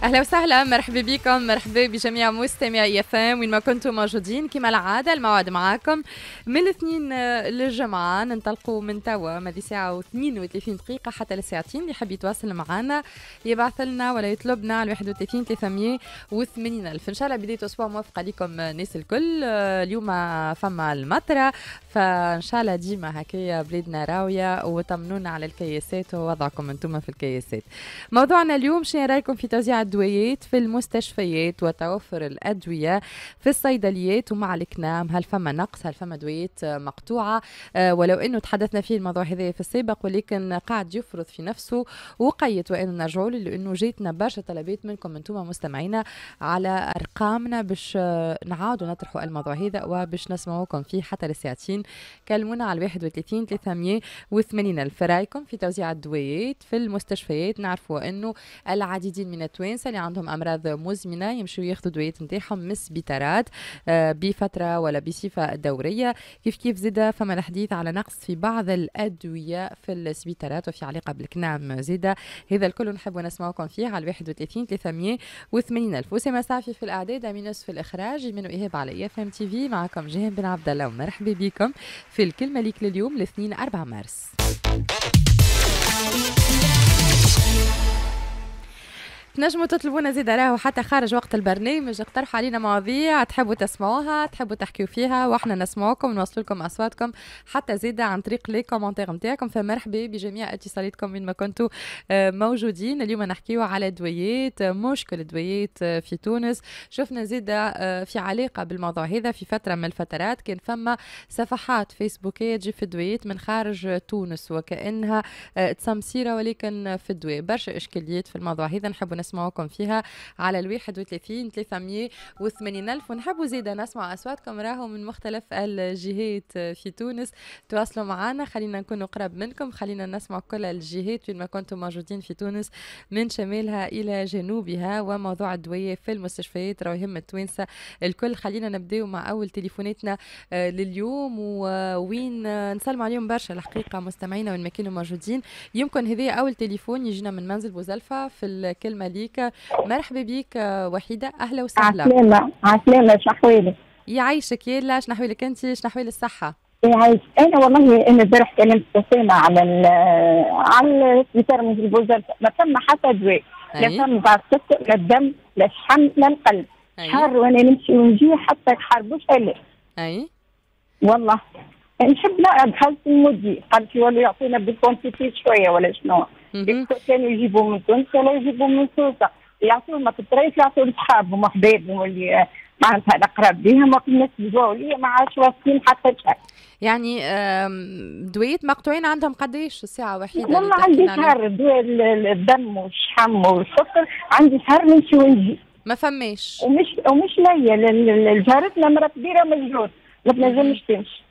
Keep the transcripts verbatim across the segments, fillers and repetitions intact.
اهلا وسهلا، مرحبا بكم، مرحبا بجميع مستمعي اف ام وين ما كنتم موجودين. كما العاده الموعد معاكم من الاثنين للجمعه، ننطلقوا من توا ماذي ساعه واثنين وثلاثين دقيقه حتى للساعتين. اللي يحب يتواصل معنا يبعث لنا ولا يطلبنا على واحد وثلاثين ثلاثمية وثمانين ألف. ان شاء الله بدايه اسبوع موفقه لكم الناس الكل. اليوم فما المطره، فان شاء الله ديما هكايا بلادنا راويه وطمنونا على الكياسات ووضعكم انتم في الكياسات. موضوعنا اليوم شنو رايكم في توزيع الأدويات في المستشفيات وتوفر الأدوية في الصيدليات ومع الكنام؟ هل فما نقص؟ هل فما أدويات مقطوعة؟ أه ولو أنه تحدثنا فيه الموضوع هذا في السابق، ولكن قاعد يفرض في نفسه وقيت وأنه نرجعوا له، لأنه جيتنا برشا طلبات منكم أنتم مستمعينا على أرقامنا باش نعاودوا نطرحوا الموضوع هذا وباش نسمعوكم فيه حتى للساعتين. كلمونا على واحد وثلاثين ثلاثمية وثمانين ألف. رايكم في توزيع الأدويات في المستشفيات؟ نعرفوا أنه العديدين من التوانسه اللي عندهم امراض مزمنه يمشوا ياخذوا دويات نتاعهم من السبيطارات بفتره ولا بصفه دوريه. كيف كيف زيدا فما الحديث على نقص في بعض الادويه في السبيطارات وفي علاقه بالكنام زيدا. هذا الكل نحب نسمعكم فيه على واحد وثلاثين ثلاثمية وثمانين ألف. وسام صافي في الاعداد، امينوس في الاخراج، من ايهاب على اف ام تي في. معكم جيهان بن عبد الله ومرحبا بكم في الكلمه ليك لليوم الاثنين أربعة مارس. تنجموا تطلبونا زيد راهو حتى خارج وقت البرنامج، اقترحوا علينا مواضيع تحبوا تسمعوها، تحبوا تحكيوا فيها، واحنا نسمعوكم ونوصل لكم اصواتكم حتى زيد عن طريق لي كومنتير نتاعكم. فمرحبا بجميع اتصالاتكم وين ما كنتوا موجودين. اليوم نحكيوا على دويات، مشكل دويات في تونس. شفنا زيد في علاقه بالموضوع هذا في فتره من الفترات كان فما صفحات فيسبوكيه تجي في الدويات من خارج تونس وكانها تسمسيره، ولكن في الدواء برشا اشكاليات في الموضوع هذا نحب نسمعوكم فيها على الواحد وثلاثين ثلاثمية وثمانين ألف. ونحبوا زيدا نسمع أصواتكم راهو من مختلف الجهات في تونس. تواصلوا معنا، خلينا نكونوا قرب منكم، خلينا نسمع كل الجهات وين ما كنتم موجودين في تونس من شمالها إلى جنوبها. وموضوع الدوية في المستشفيات راهو يهم التوانسة الكل. خلينا نبداو مع أول تليفوناتنا لليوم، ووين نسلم عليهم برشا الحقيقة مستمعينا وين ما كانوا موجودين. يمكن هذه أول تليفون يجينا من منزل بوزلفة في الكلمة ليك. مرحبا بيك وحيدة، أهلا وسهلا. عسلامة عسلامة، شنحوالك؟ يعيشك يلا، شنحوالك أنت، شنحوالي الصحة؟ يعيش. أنا والله أنا البارح كلمت أسامة على على السبيطار من البوزلفة، ما ثم حتى دواء، لا ثم بعد السكر لا الدم لا الشحم لا القلب. شهر وأنا نمشي ونجي حتى حربوش عليه. أي والله نحب لا دخلت المدي قالت لي ولا يعطينا بالكونتيتي شويه ولا شنو. كانوا يجيبوا من تونس ولا يجيبوا من سوسه، يعطوهم في الطريق يعطوا لاصحابهم وحبايبهم اللي معناتها الاقرب بهم، وقت الناس جاوا لي ما عادش واصلين حتى شهر. يعني دويات مقطوعين عندهم قديش الساعه وحيده؟ والله عندي شهر دواء الدم والشحم والسكر، عندي شهر نمشي ونجي ما فماش. ومش ومش ليا لجارتنا مرة كبيره مجنون ما تنجمش تمشي.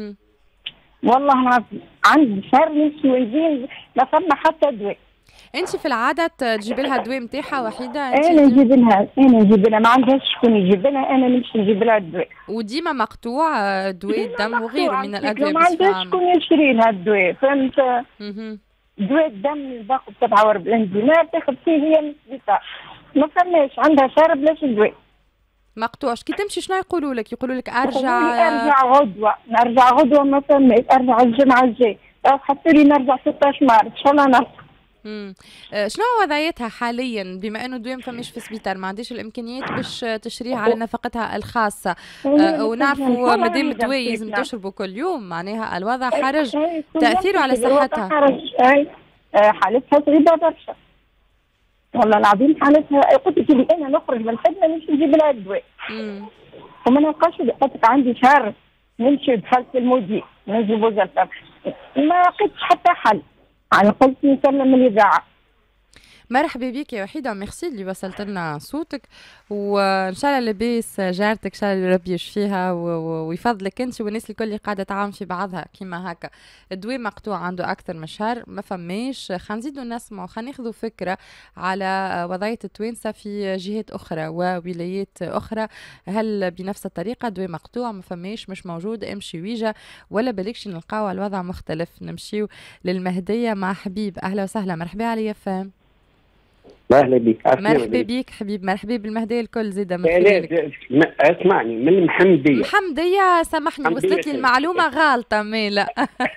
والله ما عندي شهر نمشي ونجي ما فما حتى دواء. انت في العاده تجيب لها الدواء نتاعها وحيده؟ انا نجيب لها انا نجيب لها ما عندهاش شكون يجيب لها، انا نمشي نجيب لها الدواء. وديما مقطوع دواء الدم وغيره من الادويه؟ ما عندهاش شكون يشري لها الدواء، فهمت؟ دواء الدم الباقي سبعة وأربعين دينار تاخذ فيه هي من السبيطار، ما فماش عندها شهر بلاش دواء مقطوعش. كي تمشي شنو يقولوا لك؟ يقولوا لك ارجع ارجع غدوه، نرجع غدوه ما فماش، ارجع الجمعه الجاي، حطوا لي نرجع ستطاش مارس ان شاء الله نرجع. امم آه شنو وضعيتها حاليا بما انه دوام فماش في السبيطار، ما عنديش الامكانيات باش تشريها على نفقتها الخاصه؟ آه ونعرفوا مادام الدواء لازم تشربوا كل يوم، معناها الوضع حرج تاثيره على صحتها. حرج اي حالتها صعيبه برشا والله العظيم، حالتها قلت لي انا نخرج من الخدمه نمشي نجيب لها الدواء وما نلقاش. قلت لك عندي شهر نمشي دخلت المودي نجيب بوزلفة ما لقيتش حتى حل، على قلت نسلم الاذاعه. مرحبا بك يا وحيده وميرسي اللي وصلت لنا صوتك، وان شاء الله لاباس جارتك، ان شاء الله ربي يشفيها ويفضلك انت والناس الكل اللي قاعده تعاون في بعضها كيما هكا. الدواء مقطوع عنده اكثر من شهر ما فماش. خلينا نزيدوا نسمعوا، خلينا ناخذوا فكره على وضعيه التوانسه في جهات اخرى وولايات اخرى. هل بنفس الطريقه دواء مقطوع ما فماش مش موجود امشي ويجا، ولا بالكش نلقاو الوضع مختلف؟ نمشيو للمهديه مع حبيب. اهلا وسهلا، مرحبا عليا فهم. اهلا بك. مرحبا بك حبيب، مرحبا بالمهديه الكل زيده من خلالك. اسمعني من المحمديه. محمديه سامحني وصلت لي المعلومه غالطه مي لا.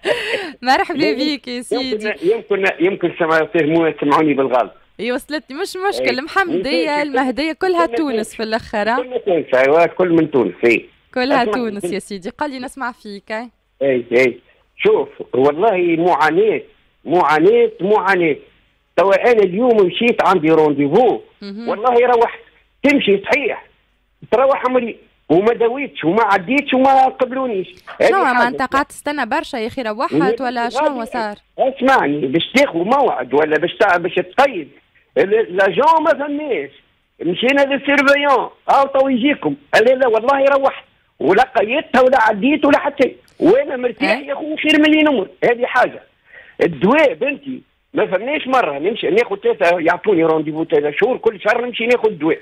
مرحبا بك يا سيدي. يمكن يمكن سمعوني بالغلط. اي وصلتني مش مشكل. محمديه المهديه كلها تونس في الاخر. كلها تونس. ايوه كل من تونس. اي كلها تونس يا سيدي. قال لي نسمع فيك. اي اي شوف والله معاناه معاناه معاناه. توا انا اليوم مشيت عندي رونديفو والله روحت تمشي صحيح تروح عمري وما داويتش وما عديتش وما قبلونيش. شنو ما انت قعدت تستنى برشا يا اخي روحت ولا شنو صار؟ اسمعني باش تاخذ موعد ولا باش باش تقيد لاجون ما فماش. مشينا للسيرفيون او تو يجيكم قال لا والله روحت ولا قيدتها ولا عديت ولا حتى وانا مرتاح يا اخو خير من اللي نمر. هذه حاجه. الدواء بنتي ما فهمناش مره نمشي ناخذ ثلاثه يعطوني رونديفو ثلاثة شهور كل شهر نمشي ناخذ دواء.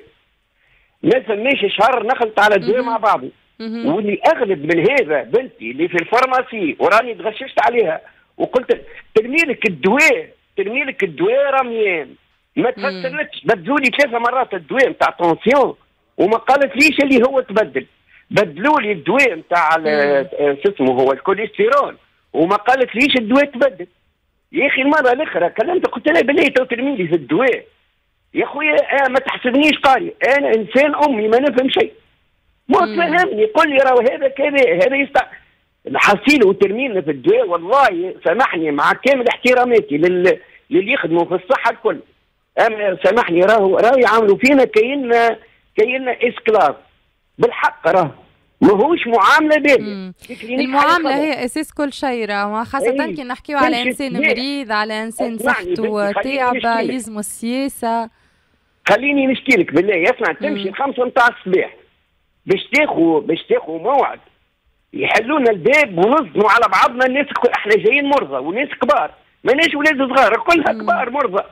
ما فهمناش شهر نخلط على الدواء مع بعضي. واللي اغلب من هذا بنتي اللي في الفارماسي وراني تغششت عليها وقلت ترمي لك الدواء ترمي لك الدواء رميان ما تفسرتش. بدلوا لي ثلاثه مرات الدواء نتاع طونسيون وما قالت ليش اللي هو تبدل. بدلوا لي الدواء نتاع شو اسمه هو الكوليسترول وما قالت ليش الدواء تبدل. يا اخي المره الاخرى كلمت قلت لها بالله تو ترمي لي في الدواء يا خويا. ما تحسبنيش قاري انا انسان امي ما نفهم شيء. ما تفهمني قل لي راهو هذا كذا هذا يستع حصيله وترمينا في الدواء. والله سامحني مع كامل احتراماتي لل... للي يخدموا في الصحه الكل. اما سامحني راهو راهو يعاملوا فينا كأننا كأننا اسكلاف بالحق. راهو ماهوش معامله باهيه. المعامله هي اساس كل شيء راهو خاصه كي نحكيو على انسان مريض على انسان صحته تعبه يلزموا السياسه. خليني نشكي لك بالله اسمع تمشي الخمسه نتاع الصباح باش تاخذ باش تاخذ موعد يحلوا لنا الباب ونصدموا على بعضنا. الناس احنا جايين مرضى وناس كبار ماناش ولاد صغار كلها كبار مرضى.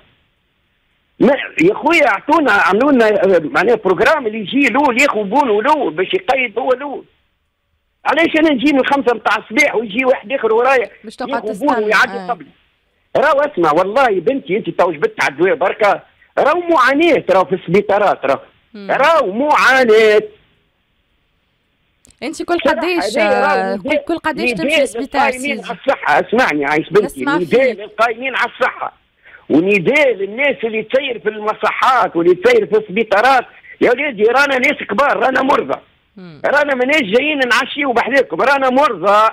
ما يا خويا اعطونا عملوا لنا معناها بروجرام اللي يجي له ياخذ بونه له باش يقيد هو له. علاش انا نجي من خمسه نتاع الصباح ويجي واحد اخر ورايا باش تقعد تستنى ويعدي قبلي. راهو اسمع والله بنتي انت تو جبت على الدواء بركه. راهو معاناه راهو في السبيطارات راهو راهو معاناه. انت كل قديش كل كل قديش تمشي للسبيطار سيدي؟ على الصحه اسمعني عايش بنتي نداء للقائمين على الصحه ونداء للناس اللي تسير في المصحات واللي تسير في السبيطارات. يا وليدي رانا ناس كبار رانا مرضى. رانا ماناش جايين نعشيو بحذاكم رانا مرضى.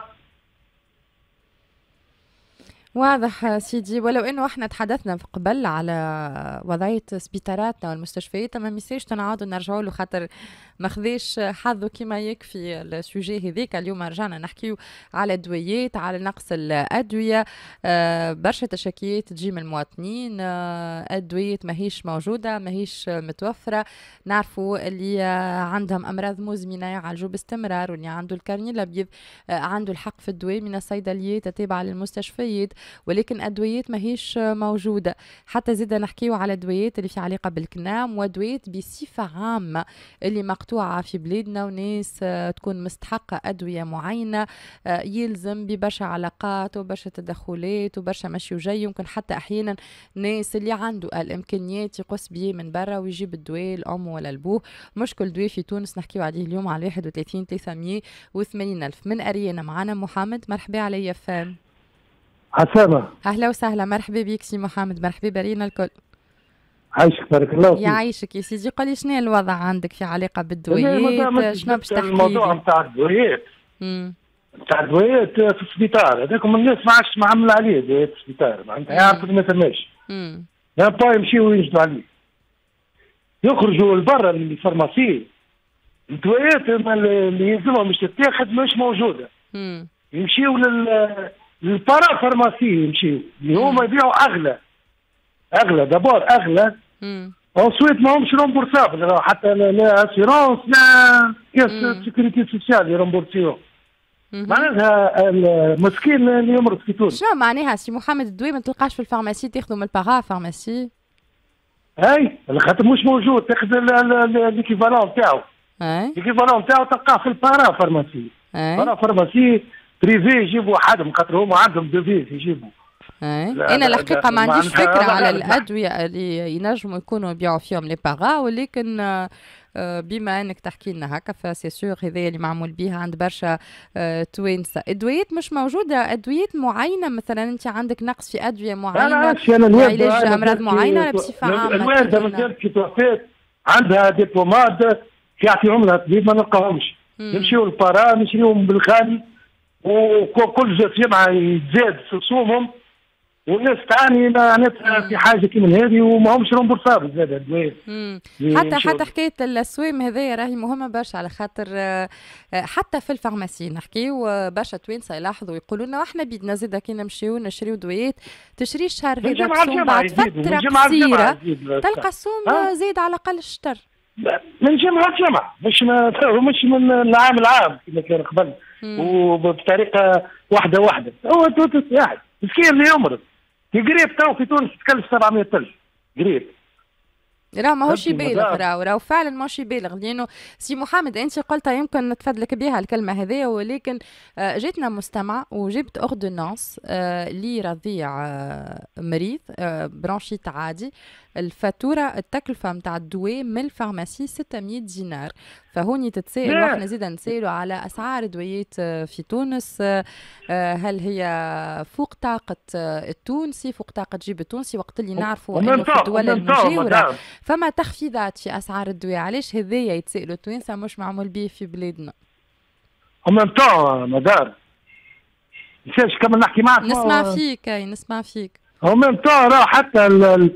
واضح سيدي. ولو انه احنا تحدثنا في قبل على وضعيه سبيطاراتنا والمستشفيات ما ميساش تنعاودوا نرجعوا له خاطر ما خذاش حظه كما يكفي السوجي هذيك. اليوم رجعنا نحكيو على الدويات على نقص الادويه. آه برشا تشكيات تجي من المواطنين. آه الدويات ماهيش موجوده ماهيش متوفره. نعرفوا اللي آه عندهم امراض مزمنه يعالجوا باستمرار واللي عنده الكارني الابيض آه عنده الحق في الدواء من الصيدليات التابعه للمستشفيات. ولكن ادويات ماهيش موجوده. حتى زيد نحكيو على الدويات اللي في علاقه بالكنام ودويات بصفه عامه اللي مقطوعه في بلادنا وناس تكون مستحقه ادويه معينه يلزم ببرشا علاقات وبرشا تدخلات وبرشا مشي وجاي. يمكن حتى احيانا ناس اللي عنده الامكانيات يقص بيه من برا ويجيب الدواء الام ولا البوه. مشكل دواء في تونس نحكيو عليه اليوم على واحد وثلاثين ثلاثمية وثمانين الف. من اريانا معنا محمد. مرحبا عليا فان. عسامة اهلا وسهلا. مرحبا بك سي محمد. مرحبا برينا الكل. عايشك بارك الله فيك. يعيشك يا سيدي. قولي شنو الوضع عندك في علاقه بالدويات؟ شنو باش تحكي لي؟ الموضوع نتاع الدويات نتاع الدويات في السبيطار هذاكم الناس ما عادش معامله عليه دويات في السبيطار معناتها يعرفوا ما ثماش. لا با يمشيو ويجدوا عليه يخرجوا لبرا من الفارماسي. الدويات اللي يلزمهم باش تتاخذ مش موجوده. مم. يمشيو لل البارا فارماسي يمشيو اللي هما يبيعوا اغلى اغلى دابور اغلى. وسويت ما همش رومبورسابل حتى لا اسيرونس لا كاس سيكوريتي سوسيال يرومبورسيو. معناتها المسكين اللي يمرض في تونس. شنو معناها سي محمد الدواء ما تلقاش في الفارماسي تاخذه من البارا فارماسي؟ اي خاطر مش موجود تاخذ ليكيفالون تاعو. اي ليكيفالون تاعو تلقاه في البارا فارماسي. بارا فارماسي بريفي يجيبوا وحدهم خاطر هما عندهم دوفيز يجيبوا انا الحقيقه ما عنديش فكره على الادويه اللي ينجموا يكونوا يبيعوا فيهم لي باغا، ولكن بما انك تحكي لنا هكا فسي سور هذايا اللي معمول بيها عند برشا توانسه. ادويات مش موجوده، ادويات معينه مثلا انت عندك نقص في ادويه معينه لعلاج امراض معينه ولا بصفه عامه؟ الوالده مثلا كي توفات عندها دي بوماد يعطيهم لها طبيب ما نلقاهمش، نمشيو للبارا نشريهم بالغالي وكل جمعه يتزاد في رسومهم، والناس تعاني معناتها في حاجه كي من هذه وما همش رومبورسابل زاد الدواء. حتى حتى حكايه السويم هذايا راهي مهمه برشا، على خاطر حتى في الفارماسي نحكيو برشا توانسه يلاحظوا يقولوا لنا احنا بيدنا زاد كي نمشيو نشريو دوايات تشري الشهر هذا السوم بعد فتره قصيره تلقى السوم زاد على الاقل الشطر من جمعه لجمعه، مش مش من العام العام كما كان قبل وبطريقه واحده واحده. هو واحد مسكين اللي يمرض قريب تو في تونس تكلف سبعمية ألف قريب، راه ماهوش يبالغ، راهو راهو فعلا ماهوش يبالغ. لانه سي محمد انت قلتها يمكن نتفادلك بها الكلمه هذيا، ولكن جاتنا مستمع وجبت اوردونانس لرضيع مريض برانشيت عادي، الفاتوره التكلفه نتاع الدواء من الفارماسي ستمية دينار. فهوني تتسائل واحنا زيدا نسالوا على اسعار الدويات في تونس، هل هي فوق طاقه التونسي، فوق طاقه جيب التونسي، وقت اللي نعرفوا انه في الدول المجاوره فما تخفيضات في اسعار الدواء. علاش هذايا يتسالوا التوانسه مش معمول به في بلادنا؟ ومن طون مدار مشاش كمل نحكي معك نسمع فيك. اي نسمع فيك. ومن طون راه حتى ال ال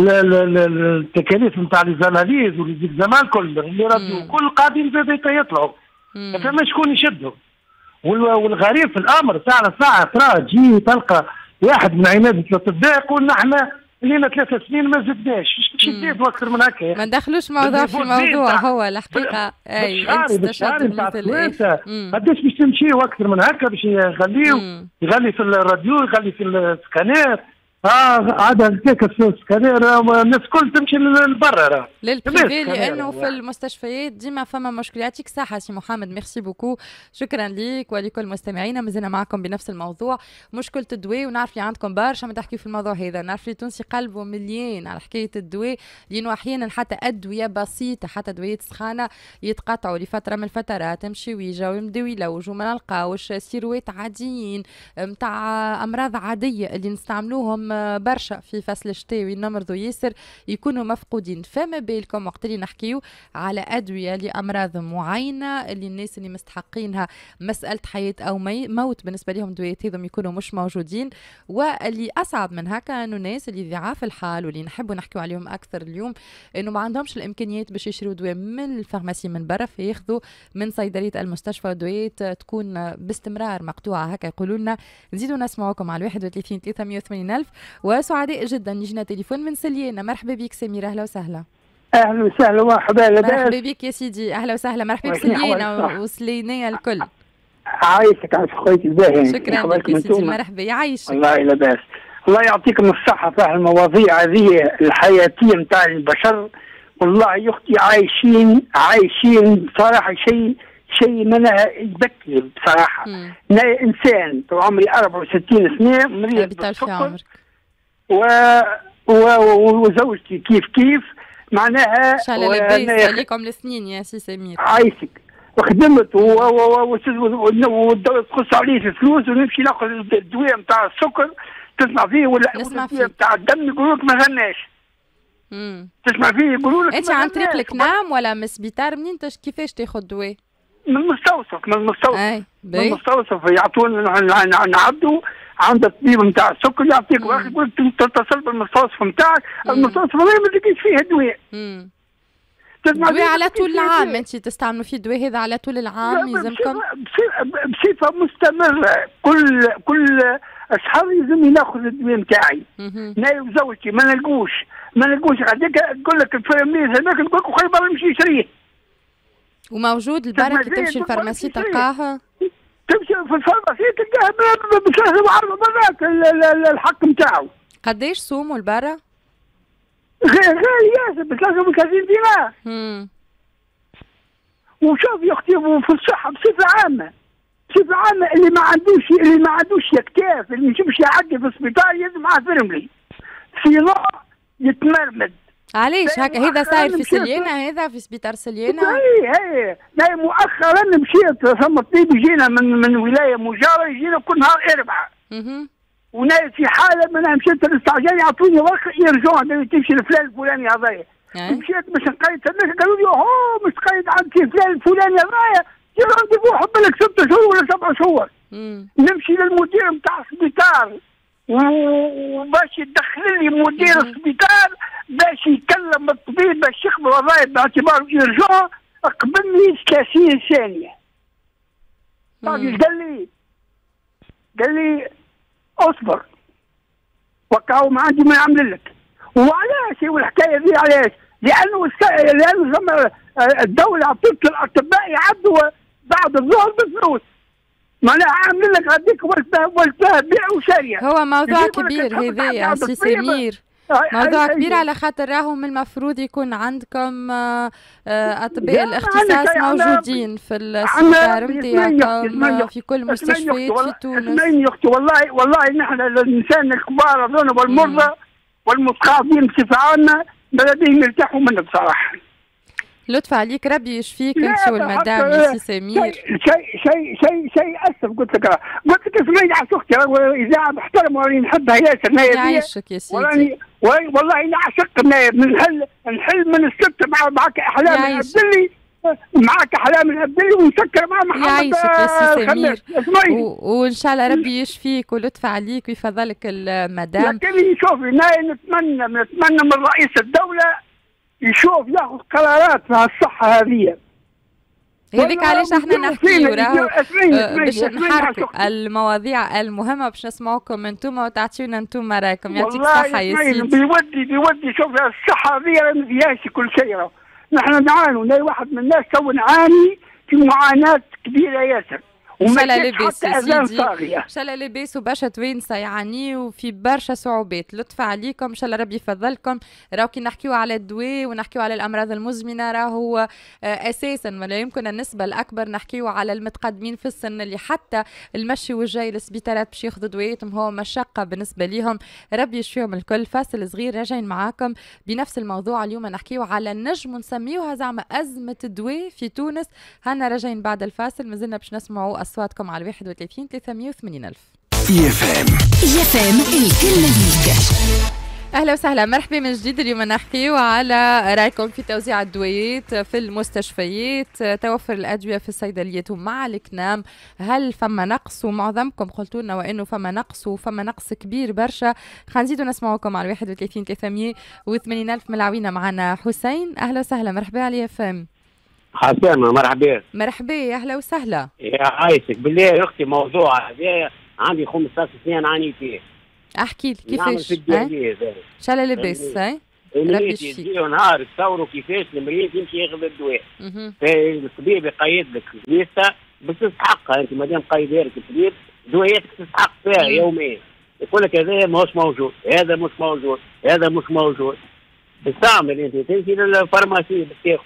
التكاليف نتاع لي زاناليز والزمان كل اللي ردوا كل قاعدين زاد يطلعوا، ما فما شكون يشدهم. والغريب في الامر ساعه ساعه ترى تجي تلقى واحد من عماد الاطباء يقول نحن لينا ثلاث سنين ما زدناش، شديت اكثر من هكا. ما ندخلوش موضوع في موضوع، هو الحقيقه اي انت استشهدت بالثلاثه قداش باش تمشيو اكثر من هكا باش يغليو يغلي في الراديو يغلي في السكانير. اه عاد هكاك السكانير الناس الكل تمشي لبرا راه للبريفي، لانه في المستشفيات ديما فما مشكله. يعطيك الصحه سي محمد، ميرسي بوكو، شكرا ليك ولكل مستمعينا. مازلنا معكم بنفس الموضوع مشكله الدواء، ونعرف لي عندكم برشا ما تحكيو في الموضوع هذا. نعرف لي تونسي قلبه مليان على حكايه الدواء، لانه احيانا حتى ادويه بسيطه حتى ادويات سخانه يتقطعوا لفتره من الفترات، نمشيو ويجاو يمديو يلوجوا ما نلقاوش سيروات عاديين نتاع امراض عاديه اللي نستعملوهم برشا في فصل الشتاوي نمرضوا ياسر يكونوا مفقودين. فما بالكم وقت اللي نحكيو على ادويه لامراض معينه اللي الناس اللي مستحقينها مساله حياه او موت بالنسبه لهم دويات هذم يكونوا مش موجودين. واللي اصعب من هكا انه الناس اللي ضعاف الحال واللي نحبوا نحكيو عليهم اكثر اليوم انه ما عندهمش الامكانيات باش يشريوا دواء من الفارماسي من برا، فياخذوا من صيدليه المستشفى دويات تكون باستمرار مقطوعه هكا. يقولوا لنا نزيدوا نسمعوكم على واحد وثلاثين ثلاثمية وثمانين ألف. وسعداء جدا يجينا تليفون من سليانة. مرحبا بك سميرة، اهلا وسهلا. اهلا وسهلا مرحبا لاباس. مرحبا بك يا سيدي، اهلا وسهلا. مرحبا بك سليانة وسلينية الكل. عايشك عايش خويتي الباهي. شكرا لك يا سيدي، مرحبا يعيشك. الله لاباس. الله يعطيكم الصحة في المواضيع هذه الحياتية نتاع البشر. والله يا اختي عايشين عايشين بصراحة شيء شيء منها يبكي بصراحة. أنا إنسان طول عمري أربعة وستين سنة مريض بالسكر و... و... وزوجتي كيف كيف معناها. إن شاء الله لاباس عليكم السنين يا سي سمير. عايشك وخدمت وتقص عليه في الفلوس ونمشي ناخذ الدواء نتاع السكر تسمع فيه ولا الدواء نتاع الدم يقولوا لك ما غناش. تسمع فيه يقولوا لك أنت عن طريق الكنام ولا من السبيطار؟ منين كيفاش تاخذ دواء؟ من المستوصف من المستوصف من المستوصف يعطونا نعدوا عند الطبيب نتاع السكر يعطيك واحد يقول لك تتصل بالمستوصف نتاعك، المستوصف ما تلقيش فيه دواء. دواء على طول العام انت تستعملوا فيه الدواء هذا على طول العام يلزمكم؟ بصفه مستمره كل كل شهر يلزمني ناخذ الدواء نتاعي. انا وزوجتي ما نلقوش ما نلقوش غاديك نقول لك الفرميز هذاك نقول لك خير برا نمشي نشريه. وموجود البرك تمشي الفارماسي تلقاها؟ تمشي في الفارماسي تلقاها بثلاثة وأربع مرات الحق نتاعو. قداش سوموا البرا؟ غالي ياسر بثلاثة وثلاثين دينار. وشوف يا اختي في الصحة بصفة عامة بصفة عامة اللي ما عندوش اللي ما عندوش يكتاف، اللي ما يشوفش يعدي في السبيطار يلزم معاه فرملي صراع يتمرمد. علاش هكا؟ هذا صاير في سليانة، هذا في سبيطار سليانة. اي اي اي مؤخرا مشيت ثم الطبيب يجينا من من ولايه مجاوره يجينا كل نهار اربعه. اها. ونايم في حاله من مشيت للاستعجال يعطوني ورقه يرجعون تمشي لفلان الفلاني هذايا. مشيت باش نقيد الناس قالوا لي اوه مش تقيد عند فلان الفلاني هذايا دير رونديفو حب لك ست شهور ولا سبع شهور. نمشي للمدير نتاع السبيطار وباش يدخل لي مدير السبيطار باش يكلم الطبيب باش يقبل وظائف باعتباره يرجع قبلني ثلاثين ثانيه. طيب قال لي قال لي اصبر وكاو ما عندي ما نعمل لك. وعلاش هو الحكايه ذي علاش؟ لانه لانه ثم الدوله عطت الاطباء يعدوا بعد الظهر بفلوس. معناها عامل لك غاديك ولتها بيع وشاريه. هو موضوع كبير هذا يا سي سمير، موضوع كبير على خاطر راهم المفروض يكون عندكم اطباء الاختصاص موجودين في السبيطار نتاعكم في كل المستشفيات في تونس. اسمعيني يا اختي والله والله نحن الانسان الكبار هذول والمرضى والمتقاعدين بصفه عامه بلا بيهم يرتاحوا منه بصراحه. لطف عليك ربي يشفيك انت والمدام يا سي سمير. شيء شيء شيء شيء اسف قلت لك قلت لك اسمعي على اختي اذاعه محترمه وراني نحبها ياسر نايب. يعيشك يا سيدي. وراني والله نعشق نايب نحل نحل من الست مع معك احلام العبدلي معك احلام العبدلي ونسكر مع محمد. يعيشك يا سي سمير وان شاء الله ربي يشفيك ولطف عليك ويفضلك المدام. لكن شوفي نتمنى نتمنى من رئيس الدوله يشوف ياخذ قرارات في الصحه هذه. هذيك علاش احنا نحكيو راهو باش نحركوا المواضيع المهمه باش نسمعوكم انتم وتعطيونا انتم رايكم. يعطيك الصحه يا سيدي. بيودي بيودي شوف الصحه هذه ما فيهاش كل شيء. نحن نعانوا لا واحد من الناس تو نعاني في معاناه كبيره ياسر. ان شاء الله لاباس يا سيدي، ان شاء الله لاباس وبرشا توانسه يعانيوا في برشا صعوبات. لطف عليكم ان شاء الله ربي يفضلكم. راهو كي نحكيو على الدواء ونحكيو على الامراض المزمنه راهو اساسا ولا يمكن النسبه الاكبر نحكيو على المتقدمين في السن اللي حتى المشي والجاي للسبيطارات باش ياخذوا دواياتهم هو مشقه بالنسبه ليهم. ربي يشفيهم الكل. فاصل صغير راجعين معاكم بنفس الموضوع. اليوم نحكيو على النجم ونسميوها زعما ازمه الدواء في تونس. هنا راجعين بعد الفاصل مازلنا باش نسمعوا أصواتكم على واحد وثلاثين ثلاثمية وثمانين ألف. يفهم يفهم الكلمة ليك. أهلا وسهلا مرحبا من جديد. اليوم نحكيو على رأيكم في توزيع الدويات في المستشفيات، توفر الأدوية في الصيدليات ومع الكنام. هل فما نقص؟ ومعظمكم قلتوا لنا وإنه فما نقص وفما نقص كبير برشا. خلينا نزيدوا نسمعوكم على واحد وثلاثين ثلاثمية وثمانين ألف. ملعوينا معنا حسين. أهلا وسهلا مرحبا على يفهم. حسامة مرحبا. مرحبا أهلا وسهلا. يا عايشك بالله يا أختي موضوع هذا عندي خمسطاش سنة نعاني فيه. احكي لي كيفاش؟ نعمل في الدياليز. ان شاء الله لاباس. اي ربي يشفيك. يجيو نهار تصوروا كيفاش المريض يمشي ياخذ الدواء. الطبيب يقيد لك ليسته بس تستحقها انت مادام قايدها لك الطبيب دواياتك تستحق فيها يوميا. يقول لك هذا ماهوش موجود، هذا مش موجود، هذا مش موجود. تستعمل انت تمشي للفارماسي باش تاخذ.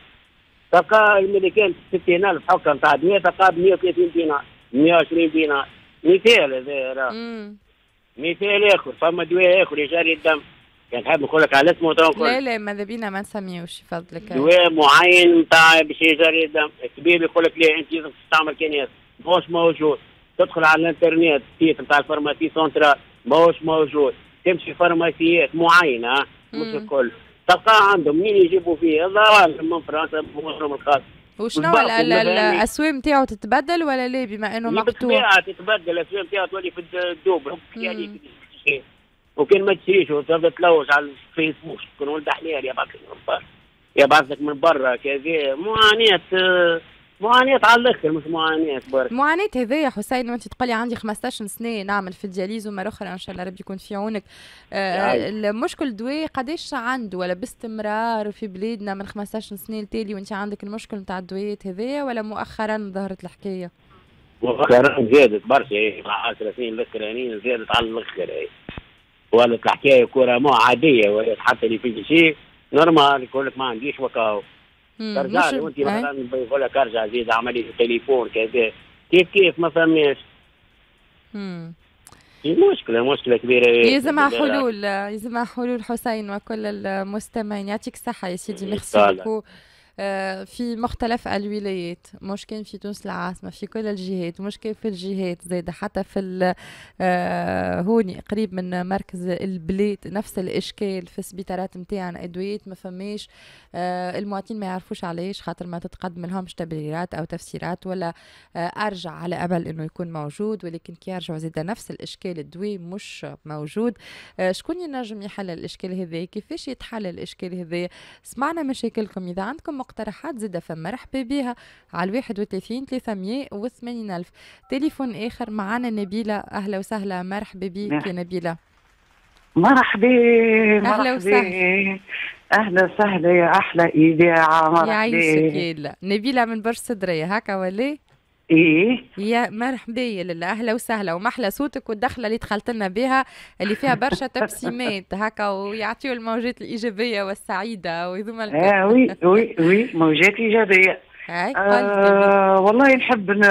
تلقى الميديكال ستين ألف حقه نتاع دواء تلقاه ب مية وثلاثين دينار، مية وعشرين دينار. مثال هذا راه. مثال اخر فما دواء اخر يجري الدم. كان حاب نقول لك على اسمه تنقول. لا لا ماذا بينا ما نسميوش فضلك. دواء معين نتاع باش يجري الدم، الطبيب يقول لك لا انت لازم تستعمل كنيس، ماهوش موجود. تدخل على الانترنت السيت نتاع الفارماسي سنترال ماهوش موجود. تمشي فارماسيات معينه مش الكل. تلقاه عندهم مين يجيبوا فيه؟ الله اعلم من فرنسا من الخاص. وشنو الاسواق نتاعو تتبدل ولا لا بما انه مقطوع؟ بالطبيعه تتبدل الاسواق نتاعو تولي في الدوب وكان ما تشريش وتبدا تلوج على الفيسبوك تكون ولد حلال يبعث لك من برا يبعث لك من برا كذا معاناه معاناه على الاخر مش معاناه برك. معاناه هذايا حسين وانت تقولي عندي خمسطاش سنه نعمل في الدياليز ومره اخرى ان شاء الله ربي يكون في عونك. آه المشكل الدواء قداش عنده ولا باستمرار في بلادنا من خمسطاش سنه لتالي وانت عندك المشكل نتاع الدوايات هذايا ولا مؤخرا ظهرت الحكايه؟ مؤخرا زادت برشا مع عشر سنين الاخرانيين زادت على الاخر. ولات الحكايه كره ما عاديه ولات حتى اللي في شيء نورمال يقول لك ما عنديش وكاو. ترجع لي وانت مثلا يقول لك ارجع زيد عمليه التليفون كذا كيف كيف ما فهمناش. امم مشكله مشكله كبيره. يلزمها حلول، يلزمها حلول حسين وكل المستمعين. يعطيك الصحه يا سيدي. ميرسي بوكو. في مختلف الولايات، مش كان في تونس العاصمة، في كل الجهات، مش كان في الجهات زايدة، حتى في هوني قريب من مركز البلاد نفس الإشكال. في السبيطارات متاعنا أدويات ما فماش، المواطنين ما يعرفوش علاش، خاطر ما تتقدم لهمش تبريرات أو تفسيرات، ولا أرجع على أمل إنه يكون موجود، ولكن كي يرجعوا زايدة نفس الإشكال، الدواء مش موجود. شكون ينجم يحل الإشكال هذا؟ كيفاش يتحل الإشكال هذا؟ سمعنا مشاكلكم، إذا عندكم مقترحات زيادة فمرحبا بها على الواحد وثلاثين ثلاثمية وثمانين ألف. تليفون آخر معنا نبيلة. أهلا وسهلا، مرحبا بك يا نبيلة. مرحبا أهلا وسهلا. أهلا وسهلا يا أحلى إذاعة. مرحبا يعيشك يا نبيلة من برج صدرية هكا ولا؟ ايه يا مرحبا يا لله. اهلا وسهلا، ومحلى صوتك والدخله اللي دخلت لنا بها اللي فيها برشا تبسيمات هكا ويعطيو الموجات الايجابيه والسعيده ويذوما الكل. اه وي وي وي موجات ايجابيه. آه والله نحب ن...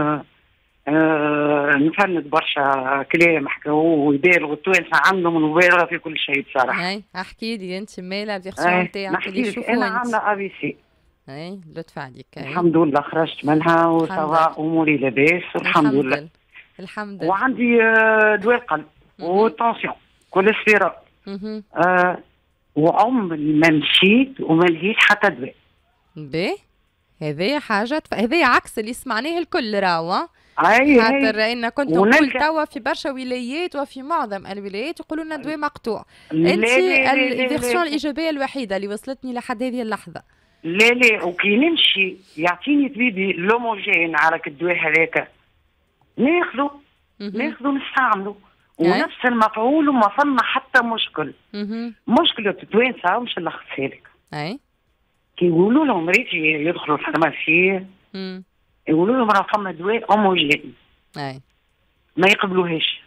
آه نفند برشا كلام حكاوه ويبالغوا التوانسه عندهم مبالغه في كل شيء بصراحه. اي احكي لي انت مالا الفيرسيون نتاعك اللي يشوفوها. انا عامله ا بي سي. اي لطف عليك. الحمد لله خرجت منها وسوا اموري لاباس والحمد لله. الحمد لله. وعندي دواء القلب والتونسيون كوليسترول. آه وعمري ما مشيت وما لقيت حتى دواء. باهي هذه حاجه هذه عكس اللي سمعناه الكل راهو. اي خاطر ان كنت نقول توا في برشا ولايات وفي معظم الولايات يقولوا لنا دواء مقطوع. انت الفيرسيون الايجابيه الوحيده اللي وصلتني لحد هذه اللحظه. لا لا وكي نمشي يعطيني طبيبي لوموجين على الدواء هذاك ناخذه ناخذه نستعمله ونفس المفعول وما فما حتى مشكل. مشكلة التوانسة مش اللي خصها لك. اي كي يقولوا لهم ريتي يدخلوا الفارماسي يقولوا لهم راه فما دواء هوموجين. اي ما يقبلوهاش.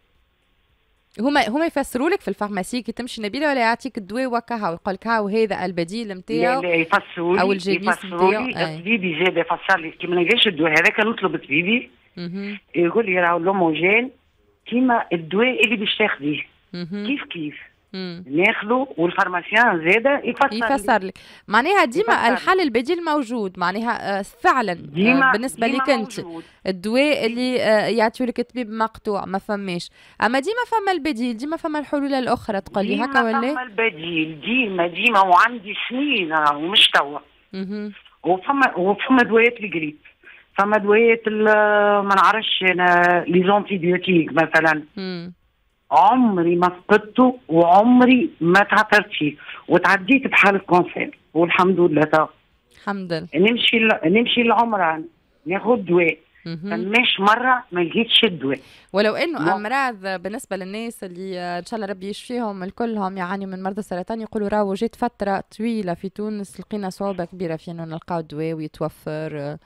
هما هما يفسروا لك في الفارماسي كي تمشي نبيله ولا يعطيك الدواء وكاها ويقول لك ها وهذا البديل نتاعو؟ لا لا يفسروا لي او الجليس نتاعو. طبيبي زاد يفسر لي كي ما نلقاش الدواء هذاك نطلب طبيبي يقول لي راهو لوموجين كيما الدواء اللي باش تاخذيه كيف كيف ناخذه والفارماسيان زاده يفسر يفسر لك. معناها ديما الحل البديل موجود. معناها فعلا ديما بالنسبه لك انت الدواء اللي يعطيو لك طبيب مقطوع ما فماش، اما ديما فما البديل، ديما فما الحلول الاخرى. تقول لي هكا ولا؟ ديما فما البديل ديما ديما وعندي سنين ومش توا. وفما وفما دوايات القريب، فما دوايات ما نعرفش انا لي زونتيبيوتيك مثلا. مم. عمري ما فقدته وعمري ما تعثرت فيه وتعديت بحالة كونسير والحمد لله. تا الحمد لله. نمشي ل... نمشي للعمران ناخذ دواء فماش مرة ما لقيتش الدواء. ولو انه امراض بالنسبة للناس اللي ان شاء الله ربي يشفيهم الكلهم يعانيوا من مرضى السرطان يقولوا راهو جات فترة طويلة في تونس لقينا صعوبة كبيرة في انه نلقاو دواء ويتوفر.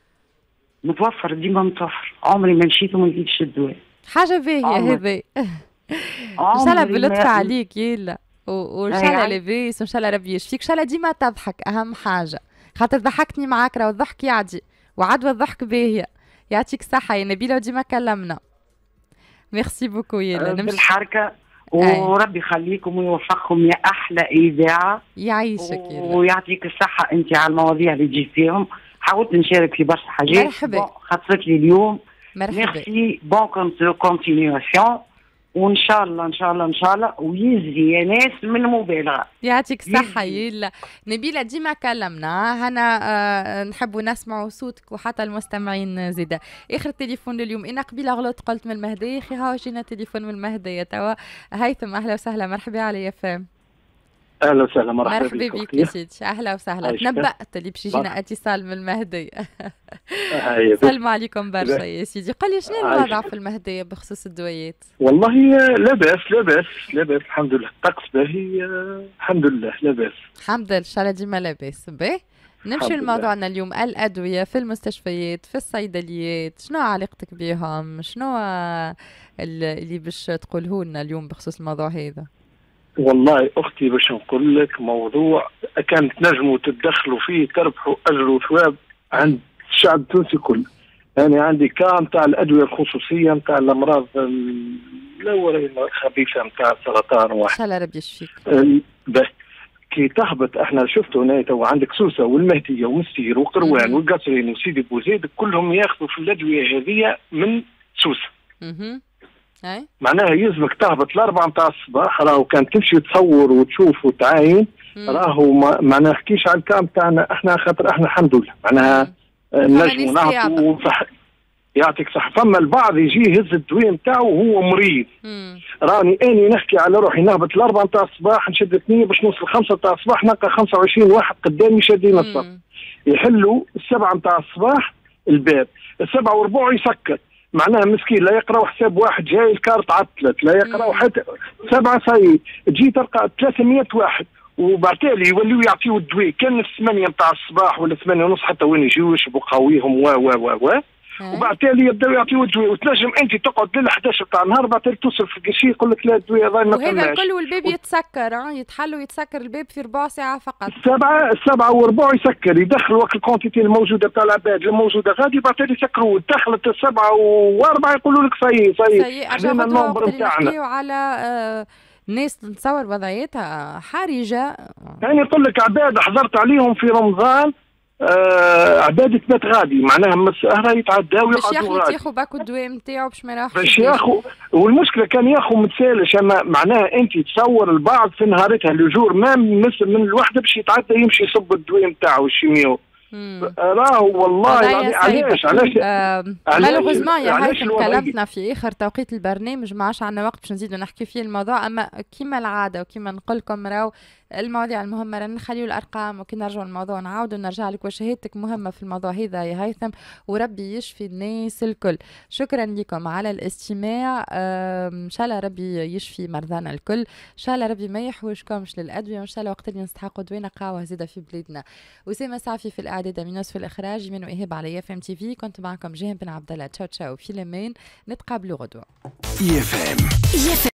متوفر ديما متوفر. عمري ما مشيت وما لقيتش الدواء. حاجة باهية هذي. ان شاء الله بلطف عليك يلا وان شاء الله لاباس وان شاء الله ربي يشفيك. ان شاء الله ديما تضحك اهم حاجة، خاطر ضحكتني معاك راه الضحك يعدي وعدوى الضحك باهية. يعطيك الصحة يا نبيلة وديما كلمنا. ميرسي بوكو يلا نمشي بالحركة وربي يخليكم ويوفقكم يا احلى اذاعة. يعيشك يلا ويعطيك الصحة انت على المواضيع اللي جيت فيهم. حاولت نشارك في برشا حاجات. مرحبا. خاصك لي اليوم. مرحبا. ميرسي بون كونتينيواسيون وان شاء الله ان شاء الله ان شاء الله ويزي يا ناس من المبالغه. يعطيك الصحه يلا نبيله ديما كلمنا هنا. آه نحبوا نسمعوا صوتك وحتى المستمعين زيدا. اخر تليفون لليوم انا قبيله غلط قلت من المهديه اخي ها جينا تليفون من المهديه توا. هيثم اهلا وسهلا مرحبا عليا فام. اهلا وسهلا مرحبا, مرحبا بك يا سيدي. اهلا وسهلا. تنبأت اللي باش يجينا اتصال من المهديه. سلام عليكم برشا يا سيدي. قل لي شنو الوضع في المهديه بخصوص الدويات؟ والله لا باس لا باس لا باس الحمد لله. الطقس باهي الحمد لله لا باس الحمد لله. ان شاء الله ديما لاباس. باهي نمشي لموضوعنا اليوم. الادويه في المستشفيات في الصيدليات شنو علاقتك بهم؟ شنو اللي باش تقوله لنا اليوم بخصوص الموضوع هذا؟ والله اختي باش نقول لك موضوع كانت نجموا تتدخلوا فيه تربحوا اجر وثواب عند الشعب التونسي كله. أنا عندي كام تاع الأدوية الخصوصية نتاع الأمراض الأولى الخبيثة نتاع السرطان واحد. إن شاء الله ربي يشفيك. بس كي تهبط احنا شفتوا هنا تو عندك سوسة والمهدية ومستير وقروان والقصرين وسيدي بوزيد كلهم ياخذوا في الأدوية هذه من سوسة. اها. أي. معناها يلزمك تهبط الأربعة متاع الصباح راهو كان تمشي تصور وتشوف وتعاين راهو ما, ما نحكيش على الكام تاعنا احنا خاطر احنا الحمد لله معناها نجموا نعطوا صح يعطيك صح. فما البعض يجي يهز الدواء نتاعو وهو مريض. مم. راني اني نحكي على روحي نهبط الأربعة نتاع الصباح نشد اثنين باش نوصل خمسة نتاع الصباح نلقى خمسة وعشرين واحد قدامي شادين الصف يحلوا السبعة نتاع الصباح الباب السبعة وربع يسكر معناها مسكين لا يقراو حساب واحد جاي الكارت عطلت لا يقراو حتى سبعة ساي تجي تلقى ثلاثمية واحد وبعتالي يوليو يعطيو الدواء كان الثمانية نتاع الصباح ولا ثمانية ونص حتى وين يجيو يشربوا قهويهم و و و و وبعتالي يبداو يعطيو الدواء وتنجم انت تقعد لل احد عشر تاع النهار بعتالي توصل في القشي يقول لك لا الدواء ضايع ما فماش. وهذا الكل والباب يتسكر اه يتحل ويتسكر الباب في ربع ساعة فقط. السبعة السبعة وربع يسكر يدخل وقت الكونتيتي الموجودة تاع العباد الموجودة غادي بعتالي يسكروا دخلت السبعة واربعة يقولوا لك صاي صاي. صاي عشان نحكيو على آه ناس نتصور وضعيتها حرجة. يعني يقول لك عباد حضرت عليهم في رمضان آه عباد تبات غادي معناها من السهرة يتعداو ويقعدوا غادي. باش ياخذ باكو الدواء نتاعو باش ما يروحش. باش ياخذ والمشكلة كان ياخذ متسالش اما معناها انت تصور البعض في نهارتها لجور ما من من الوحدة باش يتعدى يمشي يصب الدواء نتاعو الشيميو. راهو والله علاش علاش مالوغوزمون يا هيثم كلمتنا في اخر توقيت البرنامج ما عادش عندنا وقت باش نزيدوا نحكي فيه الموضوع اما كيما العاده وكيما نقول لكم راهو المواضيع المهمه راه نخليو الارقام وكي نرجعوا الموضوع نعاودوا نرجع لك وشهادتك مهمه في الموضوع هذا يا هيثم وربي يشفي الناس الكل. شكرا لكم على الاستماع ان شاء الله ربي يشفي مرضانا الكل ان شاء الله ربي ما يحوجكمش للادويه وان شاء الله وقت اللي نستحقوا دوانا قهوه زاده في بلادنا. وسام سعفي في الاعداد مينوس في الاخراج من وايهاب على اف ام تي في كنت معكم جيهان بن عبد الله تشاو تشاو في الامان نتقابلوا غدوه.